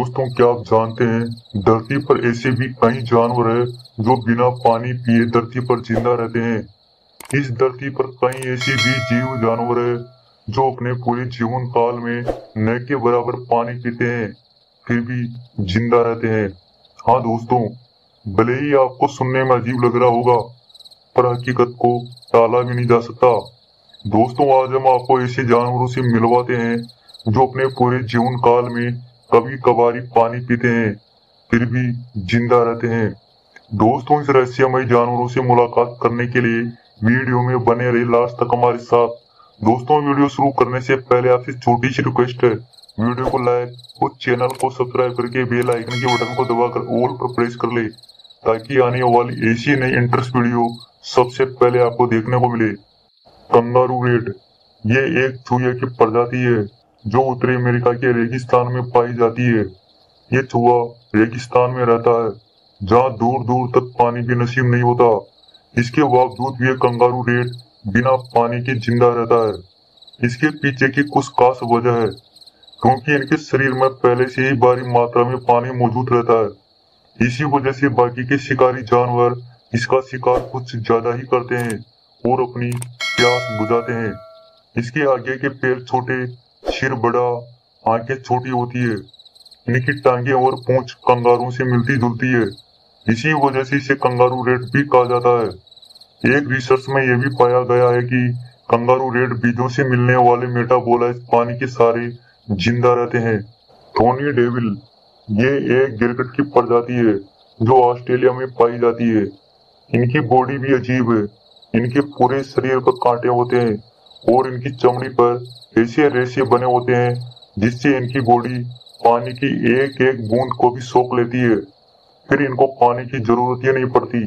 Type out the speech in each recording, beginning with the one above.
दोस्तों, क्या आप जानते हैं धरती पर ऐसे भी कई जानवर हैं जो बिना पानी पिए धरती पर जिंदा रहते हैं। इस धरती पर कई ऐसे भी जीव जानवर हैं जो अपने पूरे जीवन काल में न के बराबर पानी पीते हैं फिर भी जिंदा रहते हैं। हाँ दोस्तों, भले ही आपको सुनने में अजीब लग रहा होगा पर हकीकत को टाला भी नहीं जा सकता। दोस्तों, आज हम आपको ऐसे जानवरों से मिलवाते हैं जो अपने पूरे जीवन काल में कभी कभार पानी पीते हैं फिर भी जिंदा रहते हैं। दोस्तों, इस रहस्यमय जानवरों से मुलाकात करने के लिए वीडियो में बने रहे लास्ट तक हमारे साथ। दोस्तों, वीडियो शुरू करने से पहले आपसे छोटी सी रिक्वेस्ट है, वीडियो को लाइक और चैनल को सब्सक्राइब करके बेल आइकन के बटन को दबाकर ऑल पर प्रेस कर ले ताकि आने वाली ऐसी नई इंटरेस्ट वीडियो सबसे पहले आपको देखने को मिले। कंगारू रेट ये एक चूहे की प्रजाति है जो उत्तरी अमेरिका के रेगिस्तान में पाई जाती है। ये चूहा रेगिस्तान में रहता है जहाँ दूर दूर तक पानी भी नसीब नहीं होता। इसके बावजूद भी कंगारू रेट बिना पानी के जिंदा रहता है। इसके पीछे की कुछ खास वजह है क्योंकि इनके शरीर में पहले से ही भारी मात्रा में पानी मौजूद रहता है। इसी वजह से बाकी के शिकारी जानवर इसका शिकार कुछ ज्यादा ही करते हैं और अपनी प्यास बुझाते हैं। इसके आगे के पैर छोटे, सिर बड़ा, आंखें छोटी होती है। इनकी टांगे और पूंछ कंगारू से मिलती जुलती है। इसी वजह से इसे कंगारू रेट भी कहा जाता है। एक रिसर्च में यह भी पाया गया है कि कंगारू रेट बीजों से मिलने वाले मेटाबोलाइट पानी के सारे जिंदा रहते हैं। थोनी डेविल ये एक गिरगिट की प्रजाति है जो ऑस्ट्रेलिया में पाई जाती है। इनकी बॉडी भी अजीब है। इनके पूरे शरीर पर कांटे होते हैं और इनकी चमड़ी पर ऐसे रेशे बने होते हैं जिससे इनकी बॉडी पानी की एक एक बूंद को भी सोख लेती है। फिर इनको पानी की जरूरत ही नहीं पड़ती।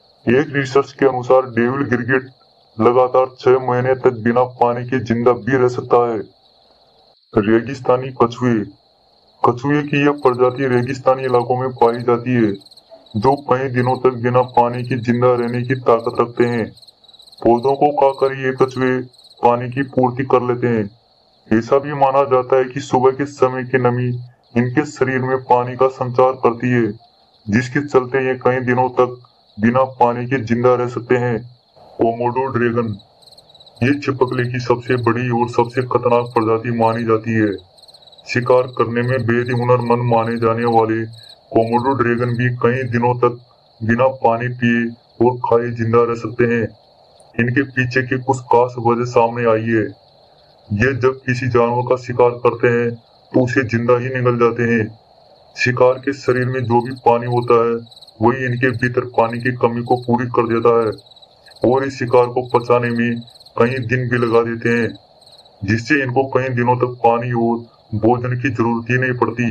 एक रिसर्च के अनुसार डेविल गिरगिट लगातार 6 महीने तक बिना पानी के जिंदा भी रह सकता है। रेगिस्तानी कछुए कछुए की यह प्रजाति रेगिस्तानी इलाकों में पाई जाती है जो कई दिनों तक बिना पानी के जिंदा रहने की ताकत रखते हैं। पौधों को खाकर ये कछुए पानी की पूर्ति कर लेते हैं। ऐसा भी माना जाता है कि सुबह के समय की नमी इनके शरीर में पानी का संचार करती है जिसके चलते ये कई दिनों तक बिना पानी के जिंदा रह सकते हैं। कोमोडो ड्रैगन ये छिपकली की सबसे बड़ी और सबसे खतरनाक प्रजाति मानी जाती है। शिकार करने में बेहद हुनरमंद माने जाने वाले कोमोडो ड्रैगन भी कई दिनों तक बिना पानी पिए और खाए जिंदा रह सकते हैं। इनके पीछे की कुछ खास वजह सामने आई है। ये जब किसी जानवर का शिकार करते हैं तो उसे जिंदा ही निगल जाते हैं। शिकार के शरीर में जो भी पानी होता है वही इनके भीतर पानी की कमी को पूरी कर देता है और इस शिकार को पचाने में कई दिन भी लगा देते हैं जिससे इनको कई दिनों तक पानी और भोजन की जरूरत ही नहीं पड़ती।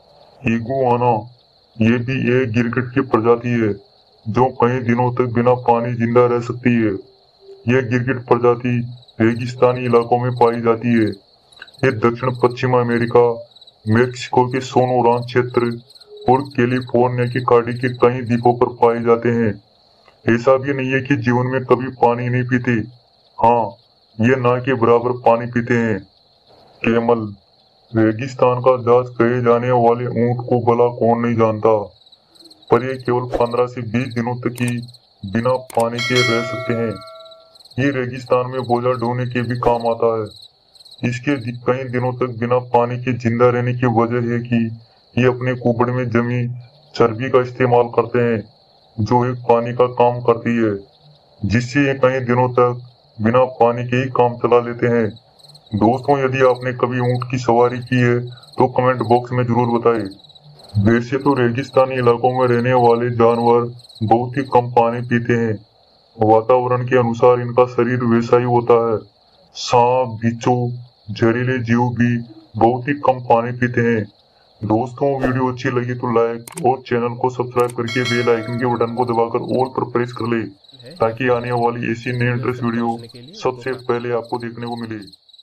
इगुआना ये भी एक गिरगिट की प्रजाति है जो कई दिनों तक बिना पानी जिंदा रह सकती है। यह गिरगिट प्रजाति रेगिस्तानी इलाकों में पाई जाती है। ये दक्षिण पश्चिम अमेरिका, मेक्सिको के सोनोरान क्षेत्र और कैलिफोर्निया की खाड़ी के कई द्वीपों पर पाए जाते हैं। ऐसा भी नहीं है कि जीवन में कभी पानी नहीं पीते। हाँ, ये ना के बराबर पानी पीते हैं। कैमल रेगिस्तान का जहाज कहे जाने वाले ऊंट को भला कौन नहीं जानता, पर ये केवल 15 से 20 दिनों तक ही बिना पानी के रह सकते हैं। ये रेगिस्तान में बोझा ढोने के भी काम आता है। इसके कई दिनों तक बिना पानी के जिंदा रहने की वजह है कि ये अपने कुबड़ में जमी चर्बी का इस्तेमाल करते हैं जो एक पानी का काम करती है जिससे ये कई दिनों तक बिना पानी के ही काम चला लेते हैं। दोस्तों, यदि आपने कभी ऊंट की सवारी की है तो कमेंट बॉक्स में जरूर बताएं। वैसे तो रेगिस्तानी इलाकों में रहने वाले जानवर बहुत ही कम पानी पीते हैं। वातावरण के अनुसार इनका शरीर वैसा ही होता है। सांप, बिच्छू, जहरीले जीव भी बहुत ही कम पानी पीते हैं। दोस्तों, वीडियो अच्छी लगी तो लाइक और चैनल को सब्सक्राइब करके बेल आइकन के बटन को दबाकर ऑल पर प्रेस कर ले ताकि आने वाली ऐसी नई इंटरेस्ट वीडियो सबसे पहले आपको देखने को मिले।